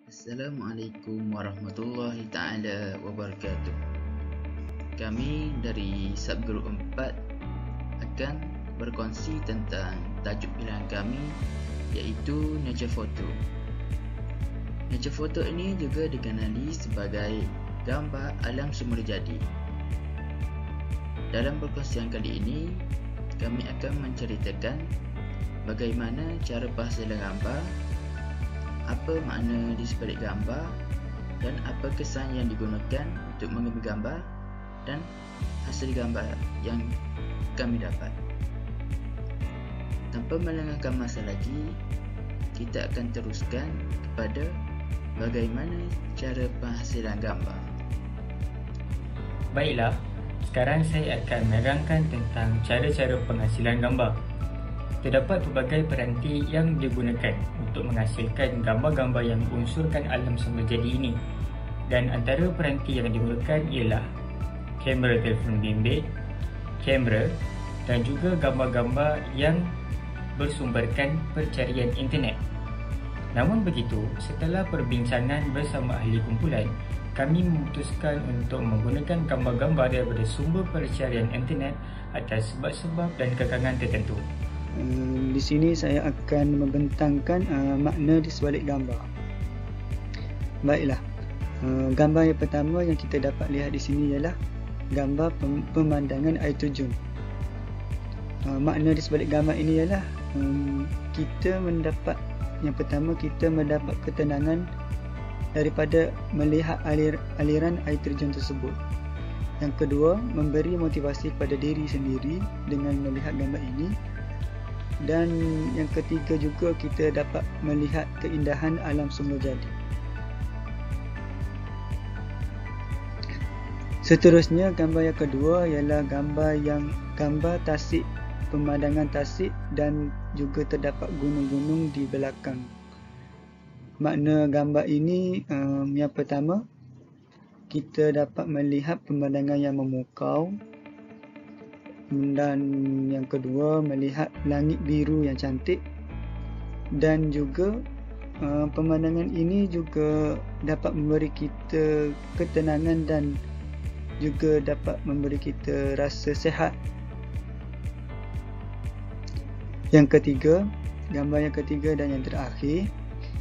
Assalamualaikum warahmatullahi ta'ala wabarakatuh. Kami dari Subgroup 4 akan berkongsi tentang tajuk pilihan kami, iaitu Nature Photo. Nature Photo ini juga dikenali sebagai gambar alam semula jadi. Dalam perkongsian kali ini, kami akan menceritakan bagaimana cara penghasilan gambar, apa makna di sebalik gambar, dan apa kesan yang digunakan untuk mengambil gambar dan hasil gambar yang kami dapat. Tanpa melengahkan masa lagi, kita akan teruskan kepada bagaimana cara penghasilan gambar. Baiklah, sekarang saya akan menerangkan tentang cara-cara penghasilan gambar. Terdapat pelbagai peranti yang digunakan untuk menghasilkan gambar-gambar yang unsurkan alam semula jadi ini. Dan antara peranti yang digunakan ialah kamera telefon bimbit, kamera dan juga gambar-gambar yang bersumberkan pencarian internet. Namun begitu, setelah perbincangan bersama ahli kumpulan, kami memutuskan untuk menggunakan gambar-gambar daripada sumber pencarian internet atas sebab-sebab dan kekangan tertentu. Di sini saya akan membentangkan makna di sebalik gambar. Baiklah, gambar yang pertama yang kita dapat lihat di sini ialah gambar pemandangan air terjun. Makna di sebalik gambar ini ialah kita mendapat ketenangan daripada melihat aliran air terjun tersebut. Yang kedua, memberi motivasi kepada diri sendiri dengan melihat gambar ini. Dan yang ketiga juga, kita dapat melihat keindahan alam semula jadi. Seterusnya, gambar yang kedua ialah gambar tasik, pemandangan tasik, dan juga terdapat gunung-gunung di belakang. Makna gambar ini, yang pertama, kita dapat melihat pemandangan yang memukau. Dan yang kedua, melihat langit biru yang cantik. Dan juga pemandangan ini juga dapat memberi kita ketenangan dan juga dapat memberi kita rasa sihat. Yang ketiga, gambar yang ketiga dan yang terakhir,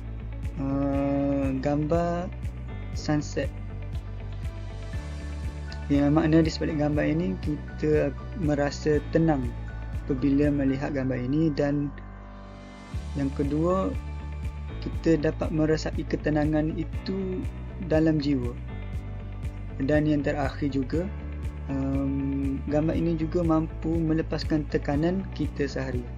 gambar sunset. Yang makna di sebalik gambar ini, kita merasa tenang apabila melihat gambar ini. Dan yang kedua, kita dapat merasai ketenangan itu dalam jiwa. Dan yang terakhir juga, gambar ini juga mampu melepaskan tekanan kita seharian.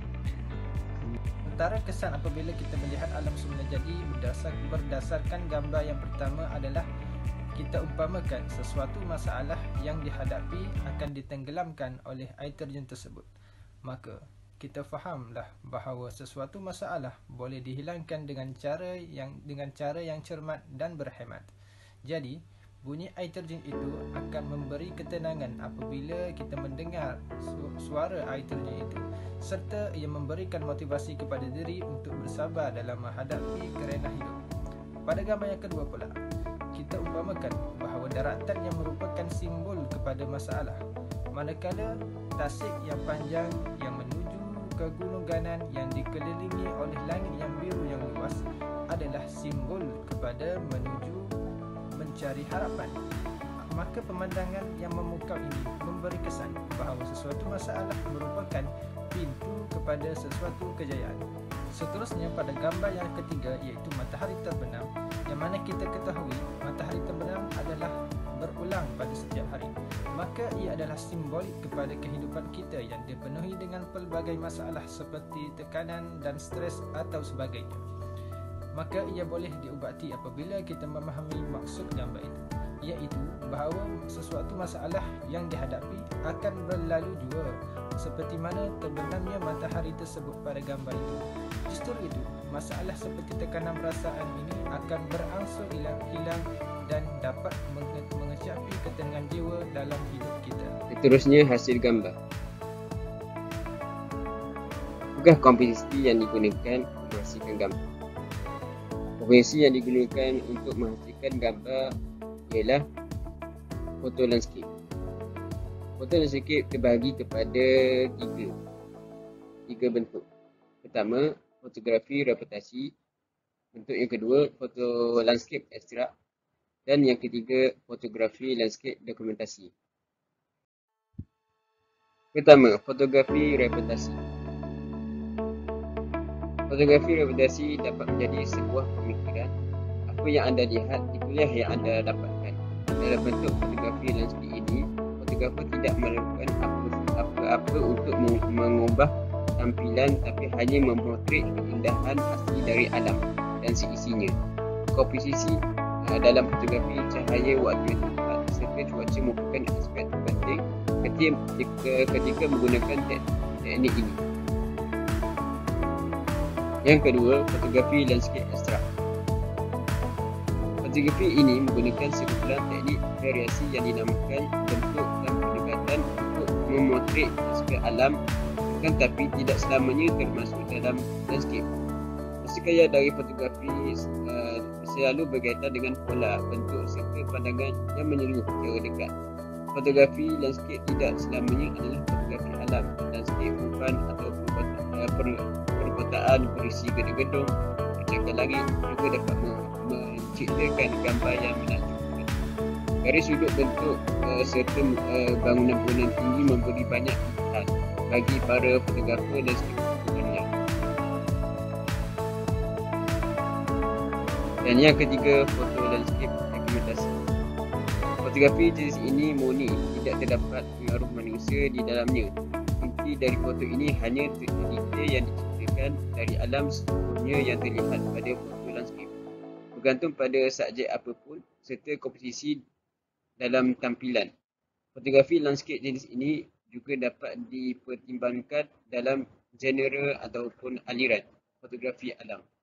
Antara kesan apabila kita melihat alam semula jadi berdasarkan gambar yang pertama adalah kita umpamakan sesuatu masalah yang dihadapi akan ditenggelamkan oleh air terjun tersebut. Maka kita fahamlah bahawa sesuatu masalah boleh dihilangkan dengan cara yang cermat dan berhemat. Jadi, bunyi air terjun itu akan memberi ketenangan apabila kita mendengar suara air terjun itu, serta ia memberikan motivasi kepada diri untuk bersabar dalam menghadapi kerana hidup. Pada gambar yang kedua pula, kita umpamakan bahawa daratan yang merupakan simbol kepada masalah, manakala tasik yang panjang yang menuju ke Gunung Ganan yang dikelilingi oleh langit yang biru yang luas adalah simbol kepada menuju mencari harapan. Maka pemandangan yang memukau ini memberi kesan bahawa sesuatu masalah merupakan pintu kepada sesuatu kejayaan. Seterusnya, pada gambar yang ketiga, iaitu matahari terbenam, yang mana kita ketahui matahari terbenam adalah berulang pada setiap hari. Maka ia adalah simbolik kepada kehidupan kita yang dipenuhi dengan pelbagai masalah seperti tekanan dan stres atau sebagainya. Maka ia boleh diubati apabila kita memahami maksud gambar itu, iaitu bahawa sesuatu masalah yang dihadapi akan berlalu jua, seperti mana terbenamnya matahari tersebut pada gambar itu. Justru itu, masalah seperti tekanan perasaan ini akan berangsur hilang dan dapat mengecapi ketenangan jiwa dalam hidup kita. Seterusnya, hasil gambar. Apakah komposisi yang digunakan menghasilkan gambar? Komposisi yang digunakan untuk menghasilkan gambar ialah foto landscape. Foto landscape terbahagi kepada tiga bentuk. Pertama, fotografi reputasi. Bentuk yang kedua, foto landscape ekstrak. Dan yang ketiga, fotografi landscape dokumentasi. Pertama, fotografi reputasi. Fotografi reputasi dapat menjadi sebuah pemikiran. Apa yang anda lihat, itulah yang anda dapatkan. Dalam bentuk fotografi landscape ini, fotografer tidak melakukan apa-apa untuk mengubah tampilan, tapi hanya memotret keindahan asli dari alam dan seisinya. Komposisi dalam fotografi, cahaya, waktu yang tepat serta cuaca merupakan aspek penting ketika menggunakan teknik ini. Yang kedua, fotografi landscape ekstrak. Fotografi ini menggunakan sekumpulan teknik variasi yang dinamakan bentuk dan pendekatan untuk memotret aspek alam, tetapi tidak selamanya termasuk dalam landscape. Sekaya dari fotografi selalu berkaitan dengan pola, bentuk serta pandangan yang menyeluruh secara dekat. Fotografi landscape tidak selamanya adalah fotografi alam. Landscape hutan atau perkotaan berisi gedung-gedung, percikan langit juga dapat menciptakan gambar yang menakjubkan. Dari sudut bentuk serta bangunan-bangunan tinggi memberi banyak pilihan bagi para fotografer landscape dunia. Dan yang ketiga, foto landscape dokumentasi. Fotografi jenis ini murni, tidak terdapat pengaruh manusia di dalamnya. Inti dari foto ini hanya detail yang diciptakan dari alam sesungguhnya yang terlihat pada foto landscape, bergantung pada subjek apapun serta komposisi dalam tampilan. Fotografi landscape jenis ini juga dapat dipertimbangkan dalam genre ataupun aliran fotografi alam.